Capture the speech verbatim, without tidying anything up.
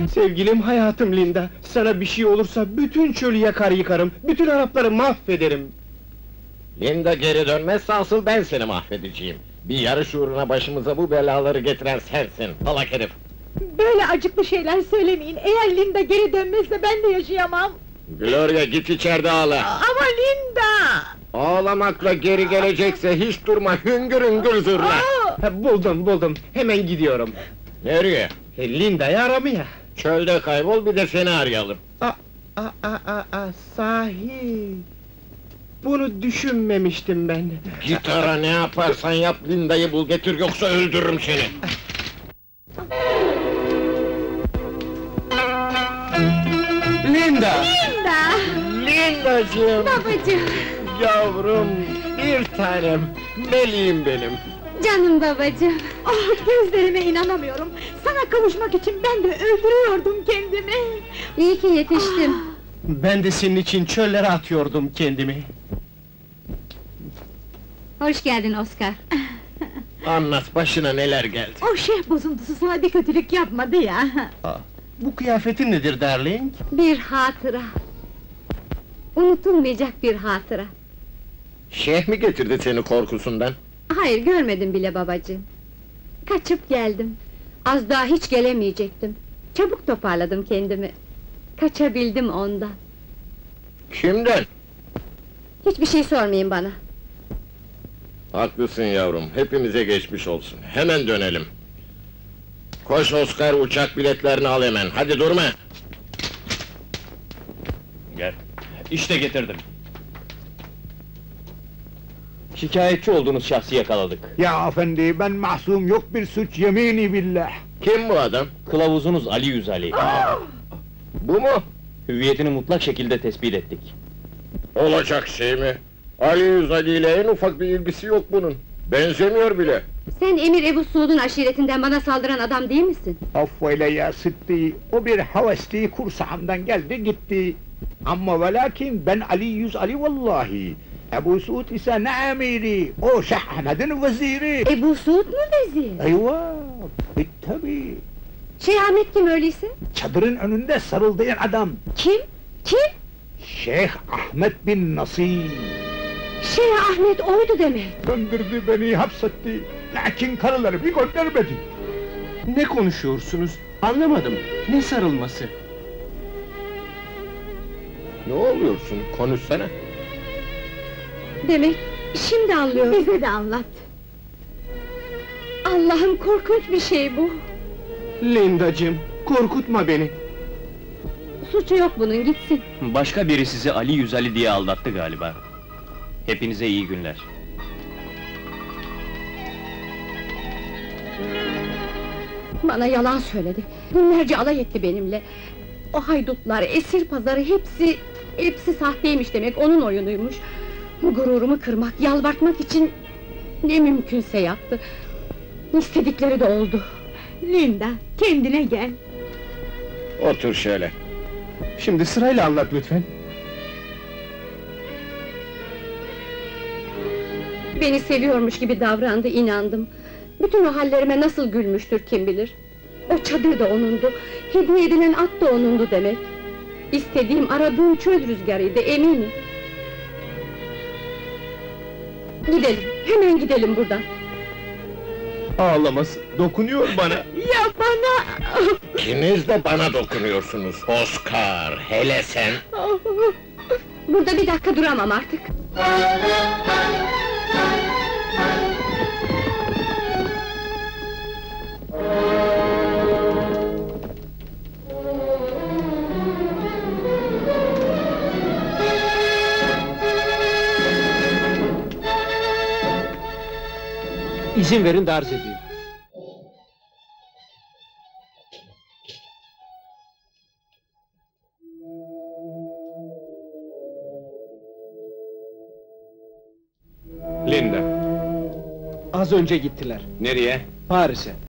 Sevgilim, hayatım Linda, sana bir şey olursa bütün çölü yakar yıkarım, bütün Arapları mahvederim. Linda geri dönmezse asıl ben seni mahvedeceğim. Bir yarış uğruna başımıza bu belaları getiren sensin, salak herif! Böyle acıklı şeyler söylemeyin, eğer Linda geri dönmezse ben de yaşayamam! Gloria, git içeride ağla! Ama Linda! Ağlamakla geri gelecekse hiç durma, hüngür hüngür zırla! Ha, buldum, buldum, hemen gidiyorum. Nereye? E, Linda'yı aramaya. Çölde kaybol, bir de seni arayalım. Aa, aa, aa, aa, sahi! Bunu düşünmemiştim ben. Git ara, ne yaparsan yap, Linda'yı bul getir, yoksa öldürürüm seni! Linda! Linda! Lindacığım! Babacığım! Yavrum, bir tanem, meleğim benim! Canım babacığım! Ah, gözlerime inanamıyorum! Sana kavuşmak için ben de öldürüyordum kendimi! İyi ki yetiştim! Ben de senin için çöllere atıyordum kendimi. Hoş geldin Oscar! Anlat, başına neler geldi? O şeyh bozuntusu sana bir kötülük yapmadı ya! Aa, bu kıyafetin nedir darling? Bir hatıra! Unutulmayacak bir hatıra! Şeyh mi getirdi seni korkusundan? Hayır, görmedim bile babacığım! Kaçıp geldim! Az daha hiç gelemeyecektim! Çabuk toparladım kendimi! Kaçabildim ondan! Kimden? Hiçbir şey sormayın bana! Haklısın yavrum, hepimize geçmiş olsun. Hemen dönelim. Koş Oscar, uçak biletlerini al hemen, hadi durma! Gel, işte getirdim. Şikayetçi olduğunuz şahsı yakaladık. Ya efendi, ben masum, yok bir suç, yemini billah! Kim bu adam? Kılavuzunuz Ali Yüz Ali. Bu mu? Hüviyetini mutlak şekilde tespit ettik. Olacak şey mi? Ali Yüz Ali ile en ufak bir ilgisi yok bunun. Benzemiyor bile. Sen Emir Ebu Suud'un aşiretinden bana saldıran adam değil misin? Affeyle ya Sıddi, o bir havesti kursağımdan geldi gitti. Ama ve lakin ben Ali Yüz Ali vallahi. Ebu Suud ise ne amiri, o Şeyh Ahmet'in veziri. Ebu Suud mu vezir? Eyvah, e, tabii. Şeyh Ahmet kim öyleyse? Çadırın önünde sarıldayan adam. Kim? Kim? Şeyh Ahmet bin Nasir. Şeyh Ahmet oydu demek! Döndürdü beni, hapsetti. Lakin karıları bir göndermedi. Ne konuşuyorsunuz? Anlamadım. Ne sarılması? Ne oluyorsun? Konuşsana! Demek şimdi anlıyorum. Bize de anlat. Allah'ım, korkunç bir şey bu. Lindacığım, korkutma beni. Suçu yok bunun, gitsin. Başka biri sizi Ali Yüz Ali diye aldattı galiba. Hepinize iyi günler. Bana yalan söyledi. Günlerce alay etti benimle. O haydutlar, esir pazarı hepsi... hepsi sahteymiş demek, onun oyunuymuş. Gururumu kırmak, yalvartmak için... ne mümkünse yaptı. İstedikleri de oldu. Linda, kendine gel. Otur şöyle. Şimdi sırayla anlat lütfen. Beni seviyormuş gibi davrandı, inandım. Bütün o hallerime nasıl gülmüştür kim bilir. O çadır da onundu, hediye edilen at da onundu demek. İstediğim, aradığım çöl rüzgarıydı, eminim. Gidelim, hemen gidelim buradan. Ağlaması, dokunuyor bana. Ya bana! İkiniz de bana dokunuyorsunuz, Oscar, hele sen! Burada bir dakika duramam artık. İzin verin de arz edeyim. Linda. Az önce gittiler. Nereye? Paris'e.